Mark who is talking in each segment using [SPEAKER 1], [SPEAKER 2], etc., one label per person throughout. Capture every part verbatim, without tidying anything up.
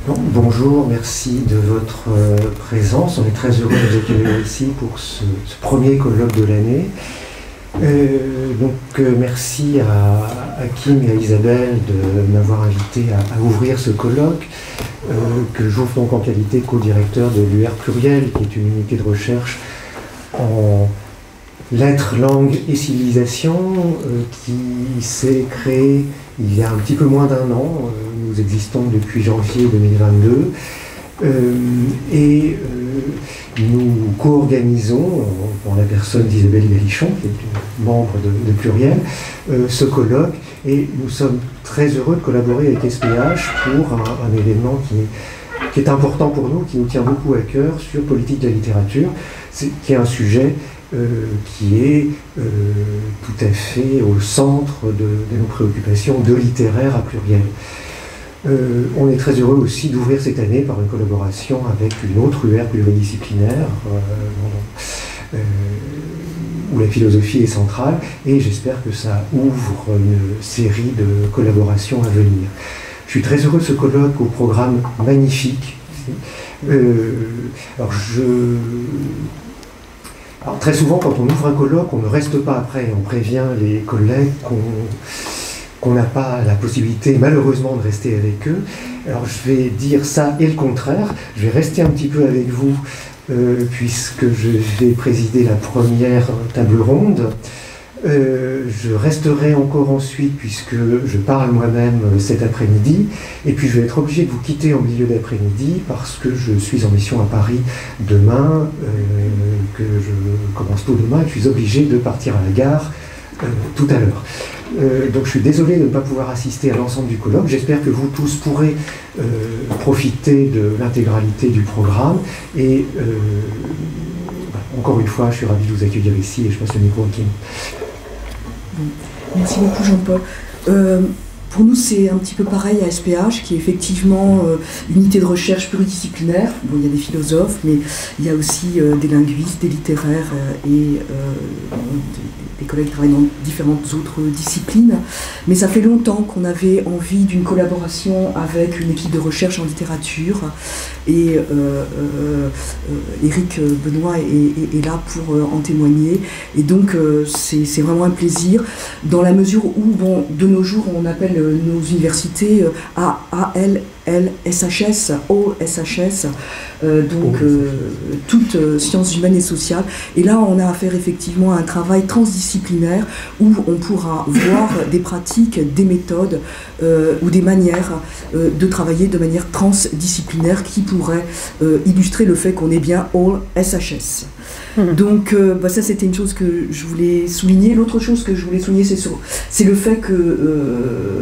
[SPEAKER 1] Bon, bonjour, merci de votre euh, présence. On est très heureux de vous accueillir ici pour ce, ce premier colloque de l'année. Euh, donc euh, merci à, à Kim et à Isabelle de m'avoir invité à, à ouvrir ce colloque, euh, que j'ouvre donc en qualité de co-directeur de l'U R Pluriel, qui est une unité de recherche en lettres, langues et civilisation, euh, qui s'est créée il y a un petit peu moins d'un an. Euh, nous existons depuis janvier deux mille vingt-deux. Euh, et euh, nous co-organisons, en, en la personne d'Isabelle Galichon, qui est membre de, de Pluriel, euh, ce colloque, et nous sommes très heureux de collaborer avec S P H pour un, un événement qui est, qui est important pour nous, qui nous tient beaucoup à cœur, sur politique de la littérature, qui est un sujet euh, qui est euh, tout à fait au centre de, de nos préoccupations de littéraire à Pluriel. Euh, on est très heureux aussi d'ouvrir cette année par une collaboration avec une autre U R pluridisciplinaire, euh, euh, où la philosophie est centrale, et j'espère que ça ouvre une série de collaborations à venir. Je suis très heureux de ce colloque au programme magnifique. Euh, alors, je... alors très souvent, quand on ouvre un colloque, on ne reste pas après, on prévient les collègues qu'on qu'on n'a pas la possibilité, malheureusement, de rester avec eux. Alors je vais dire ça et le contraire. Je vais rester un petit peu avec vous, euh, puisque je vais présider la première table ronde. Euh, je resterai encore ensuite, puisque je parle moi-même cet après-midi, et puis je vais être obligé de vous quitter en milieu d'après-midi, parce que je suis en mission à Paris demain, euh, que je commence tôt demain, et je suis obligé de partir à la gare euh, tout à l'heure. Euh, donc je suis désolé de ne pas pouvoir assister à l'ensemble du colloque. J'espère que vous tous pourrez euh, profiter de l'intégralité du programme. Et euh, bah, encore une fois, je suis ravi de vous accueillir ici et je passe le micro à Kim.
[SPEAKER 2] Merci beaucoup Jean-Paul. Euh, Pour nous, c'est un petit peu pareil à S P H, qui est effectivement euh, une unité de recherche pluridisciplinaire. Bon, il y a des philosophes, mais il y a aussi euh, des linguistes, des littéraires euh, et euh, des, des collègues qui travaillent dans différentes autres disciplines. Mais ça fait longtemps qu'on avait envie d'une collaboration avec une équipe de recherche en littérature. Et euh, euh, euh, Éric Benoît est, est, est là pour euh, en témoigner. Et donc, euh, c'est vraiment un plaisir, dans la mesure où, bon, de nos jours, on appelle nos universités A L L S H S, O S H S, euh, donc euh, toutes euh, sciences humaines et sociales. Et là, on a affaire effectivement à un travail transdisciplinaire où on pourra voir des pratiques, des méthodes euh, ou des manières euh, de travailler de manière transdisciplinaire qui pourraient euh, illustrer le fait qu'on est bien O S H S. Mmh. Donc euh, bah ça, c'était une chose que je voulais souligner. L'autre chose que je voulais souligner, c'est le fait que euh,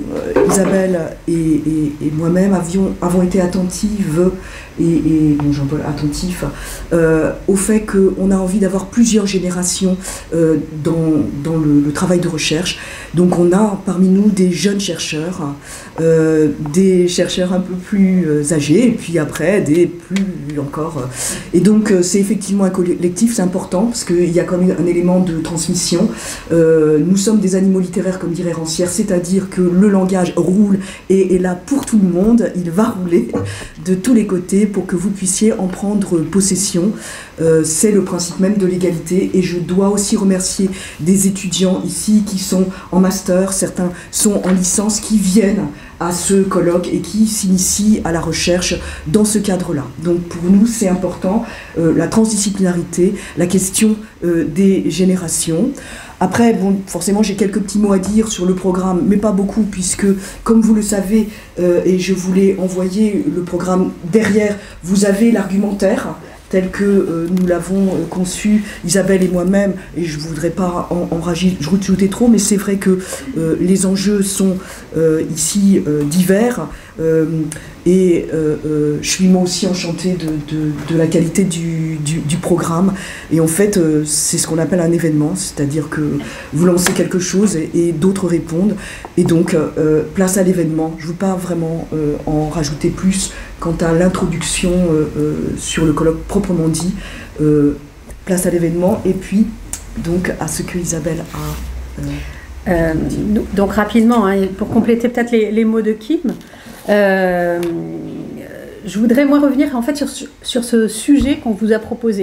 [SPEAKER 2] Isabelle et, et, et moi-même avions, avons été attentives, et, et bon, Jean-Paul attentif, euh, au fait qu'on a envie d'avoir plusieurs générations euh, dans, dans le, le travail de recherche. Donc on a parmi nous des jeunes chercheurs, euh, des chercheurs un peu plus âgés, et puis après des plus encore. Et donc c'est effectivement un collectif, c'est important, parce qu'il y a quand même un élément de transmission. Euh, nous sommes des animaux littéraires, comme dirait Rancière, c'est-à-dire que le langage roule et est là pour tout le monde, il va rouler de tous les côtés pour que vous puissiez en prendre possession. Euh, c'est le principe même de l'égalité, et je dois aussi remercier des étudiants ici qui sont en master, certains sont en licence, qui viennent à ce colloque et qui s'initient à la recherche dans ce cadre-là. Donc pour nous, c'est important, euh, la transdisciplinarité, la question euh, des générations. Après, bon, forcément, j'ai quelques petits mots à dire sur le programme, mais pas beaucoup, puisque, comme vous le savez, euh, et je voulais envoyer le programme derrière, vous avez l'argumentaire, tel que euh, nous l'avons euh, conçu, Isabelle et moi-même, et je ne voudrais pas en, en rajouter trop, mais c'est vrai que euh, les enjeux sont euh, ici euh, divers, euh, et euh, euh, je suis moi aussi enchantée de, de, de la qualité du, du, du programme, et en fait euh, c'est ce qu'on appelle un événement, c'est-à-dire que vous lancez quelque chose et, et d'autres répondent, et donc euh, place à l'événement. Je ne veux pas vraiment euh, en rajouter plus quant à l'introduction euh, euh, sur le colloque proprement dit, euh, place à l'événement, et puis donc à ce que Isabelle a euh,
[SPEAKER 3] euh, donc rapidement, hein, pour compléter peut-être les, les mots de Kim, euh, je voudrais moi revenir en fait sur, sur ce sujet qu'on vous a proposé,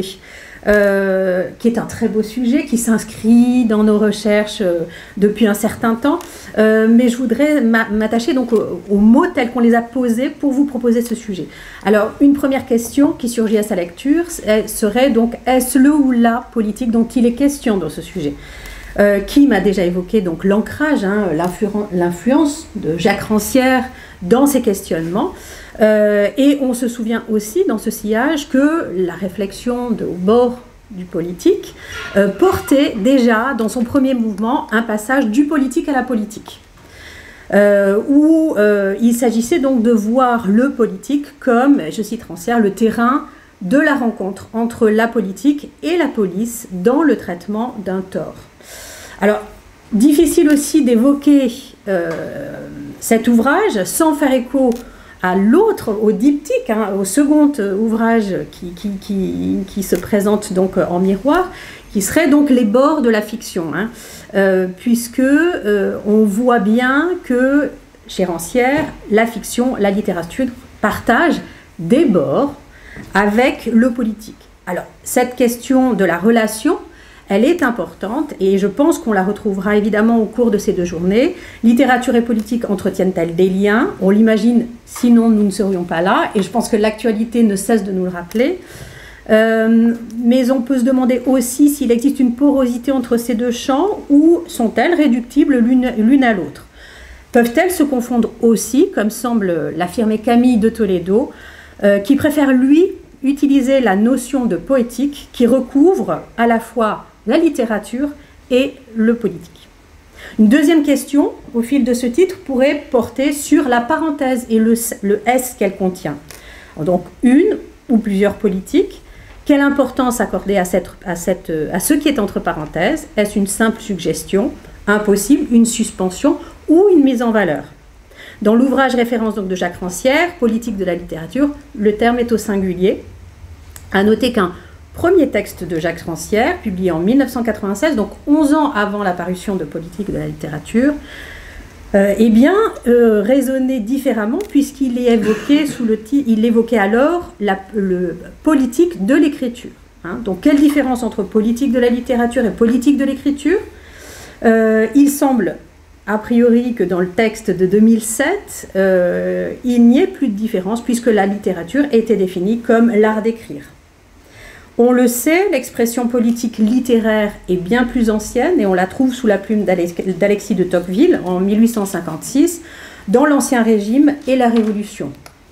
[SPEAKER 3] euh, qui est un très beau sujet, qui s'inscrit dans nos recherches euh, depuis un certain temps, euh, mais je voudrais m'attacher donc aux, aux mots tels qu'on les a posés pour vous proposer ce sujet. Alors, une première question qui surgit à sa lecture serait donc, est-ce le ou la politique dont il est question dans ce sujet? Euh, Kim a déjà évoqué donc l'ancrage, hein, l'influence de Jacques Rancière dans ces questionnements. Euh, et on se souvient aussi dans ce sillage que la réflexion de, au bord du politique euh, portait déjà dans son premier mouvement un passage du politique à la politique, euh, où euh, il s'agissait donc de voir le politique comme, je cite Rancière, le terrain de la rencontre entre la politique et la police dans le traitement d'un tort. Alors, difficile aussi d'évoquer euh, cet ouvrage sans faire écho à l'autre, au diptyque, hein, au second ouvrage qui, qui, qui, qui se présente donc en miroir, qui serait donc les bords de la fiction, hein, euh, puisque euh, on voit bien que chez Rancière, la fiction, la littérature partagent des bords avec le politique. Alors, cette question de la relation, elle est importante et je pense qu'on la retrouvera évidemment au cours de ces deux journées. Littérature et politique entretiennent-elles des liens? On l'imagine, sinon nous ne serions pas là, et je pense que l'actualité ne cesse de nous le rappeler. Euh, mais on peut se demander aussi s'il existe une porosité entre ces deux champs, ou sont-elles réductibles l'une à l'autre? Peuvent-elles se confondre aussi, comme semble l'affirmer Camille de Toledo, euh, qui préfère, lui, utiliser la notion de poétique qui recouvre à la fois la littérature et le politique. Une deuxième question, au fil de ce titre, pourrait porter sur la parenthèse et le, le S qu'elle contient. Donc, une ou plusieurs politiques. Quelle importance accorder à, cette, à, cette, à ce qui est entre parenthèses? Est-ce une simple suggestion, impossible, une suspension ou une mise en valeur? Dans l'ouvrage référence donc de Jacques Rancière, Politique de la littérature, le terme est au singulier. À noter qu'un premier texte de Jacques Rancière, publié en mille neuf cent quatre-vingt-seize, donc onze ans avant la parution de Politique de la littérature, euh, eh bien, euh, raisonnait différemment, puisqu'il est évoqué sous le titre, il évoquait alors la le, politique de l'écriture. Hein. Donc, quelle différence entre politique de la littérature et politique de l'écriture? euh, Il semble, a priori, que dans le texte de deux mille sept, euh, il n'y ait plus de différence, puisque la littérature était définie comme l'art d'écrire. On le sait, l'expression politique littéraire est bien plus ancienne et on la trouve sous la plume d'Alexis de Tocqueville en mille huit cent cinquante-six dans l'Ancien Régime et la Révolution.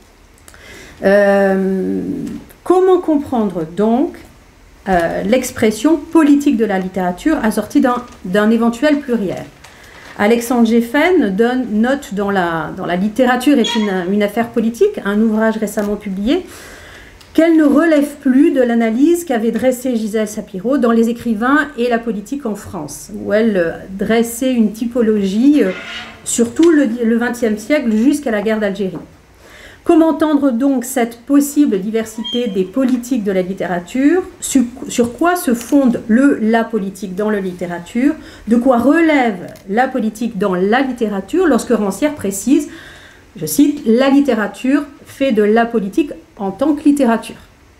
[SPEAKER 3] Euh, comment comprendre donc euh, l'expression politique de la littérature assortie d'un éventuel pluriel? Alexandre Geffen donne note dans la, dans la littérature est une, une affaire politique, un ouvrage récemment publié, qu'elle ne relève plus de l'analyse qu'avait dressée Gisèle Sapiro dans Les écrivains et la politique en France, où elle dressait une typologie sur tout le vingtième siècle jusqu'à la guerre d'Algérie. Comment entendre donc cette possible diversité des politiques de la littérature? Sur, sur quoi se fonde le, la politique dans la littérature? De quoi relève la politique dans la littérature lorsque Rancière précise, je cite, « La littérature fait de la politique en tant que littérature ».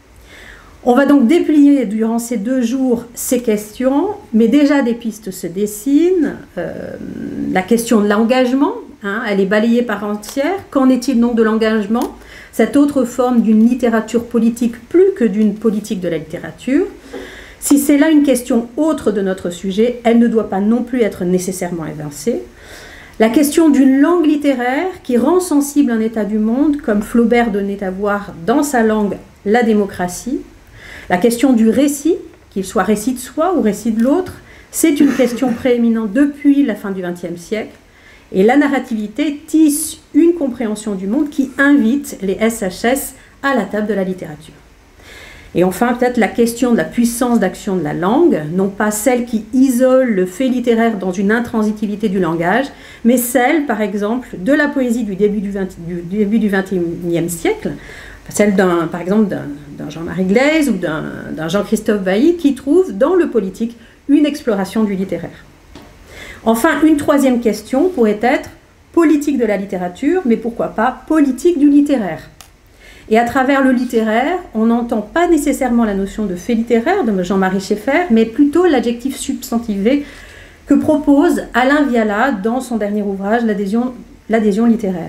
[SPEAKER 3] On va donc déplier durant ces deux jours ces questions, mais déjà des pistes se dessinent. Euh, la question de l'engagement, hein, elle est balayée par Rancière. Qu'en est-il donc de l'engagement, cette autre forme d'une littérature politique plus que d'une politique de la littérature? Si c'est là une question autre de notre sujet, elle ne doit pas non plus être nécessairement évincée. La question d'une langue littéraire qui rend sensible un état du monde, comme Flaubert donnait à voir dans sa langue La démocratie. La question du récit, qu'il soit récit de soi ou récit de l'autre, c'est une question prééminente depuis la fin du vingtième siècle. Et la narrativité tisse une compréhension du monde qui invite les S H S à la table de la littérature. Et enfin, peut-être la question de la puissance d'action de la langue, non pas celle qui isole le fait littéraire dans une intransitivité du langage, mais celle, par exemple, de la poésie du début du, vingt, du, début du vingt et unième siècle, celle, d'un, par exemple, d'un Jean-Marie Glaise ou d'un Jean-Christophe Bailly, qui trouve dans le politique une exploration du littéraire. Enfin, une troisième question pourrait être politique de la littérature, mais pourquoi pas politique du littéraire? Et à travers le littéraire, on n'entend pas nécessairement la notion de fait littéraire de Jean-Marie Schaeffer, mais plutôt l'adjectif substantivé que propose Alain Viala dans son dernier ouvrage, l'adhésion, l'adhésion littéraire.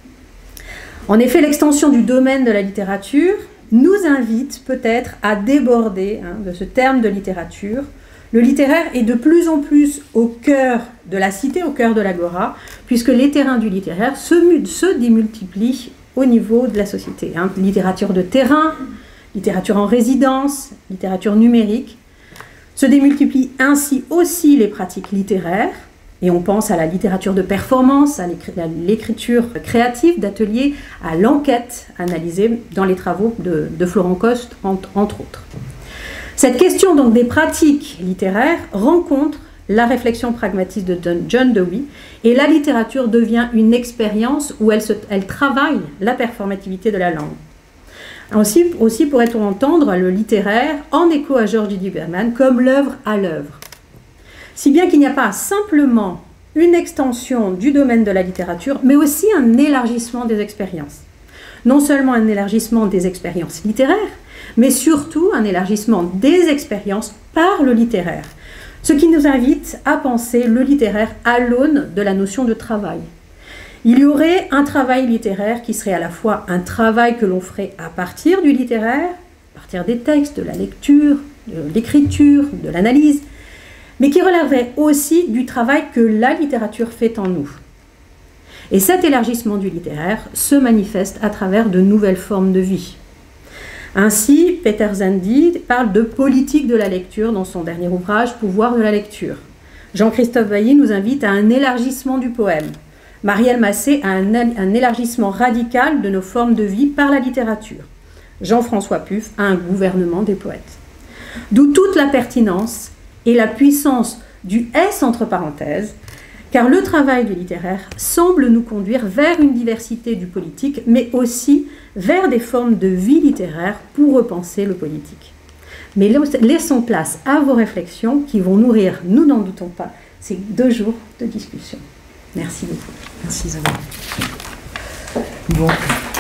[SPEAKER 3] En effet, l'extension du domaine de la littérature nous invite peut-être à déborder hein, de ce terme de littérature. Le littéraire est de plus en plus au cœur de la cité, au cœur de l'agora, puisque les terrains du littéraire se, se démultiplient au niveau de la société. Hein. Littérature de terrain, littérature en résidence, littérature numérique. Se démultiplient ainsi aussi les pratiques littéraires, et on pense à la littérature de performance, à l'écriture créative, d'ateliers, à l'enquête analysée dans les travaux de, de Florent Coste, entre, entre autres. Cette question donc des pratiques littéraires rencontre la réflexion pragmatiste de John Dewey, et la littérature devient une expérience où elle, se, elle travaille la performativité de la langue. Aussi, aussi pourrait-on entendre le littéraire en écho à George D. Berman comme l'œuvre à l'œuvre. Si bien qu'il n'y a pas simplement une extension du domaine de la littérature, mais aussi un élargissement des expériences. Non seulement un élargissement des expériences littéraires, mais surtout un élargissement des expériences par le littéraire. Ce qui nous invite à penser le littéraire à l'aune de la notion de travail. Il y aurait un travail littéraire qui serait à la fois un travail que l'on ferait à partir du littéraire, à partir des textes, de la lecture, de l'écriture, de l'analyse, mais qui relèverait aussi du travail que la littérature fait en nous. Et cet élargissement du littéraire se manifeste à travers de nouvelles formes de vie. Ainsi, Peter Zandi parle de politique de la lecture dans son dernier ouvrage « Pouvoir de la lecture ». Jean-Christophe Bailly nous invite à un élargissement du poème. Marielle Massé a un, un élargissement radical de nos formes de vie par la littérature. Jean-François Puff a un gouvernement des poètes. D'où toute la pertinence et la puissance du S entre parenthèses, car le travail du littéraire semble nous conduire vers une diversité du politique, mais aussi vers des formes de vie littéraire pour repenser le politique. Mais laissons place à vos réflexions qui vont nourrir, nous n'en doutons pas, ces deux jours de discussion. Merci beaucoup.
[SPEAKER 2] Merci Isabelle. Bon.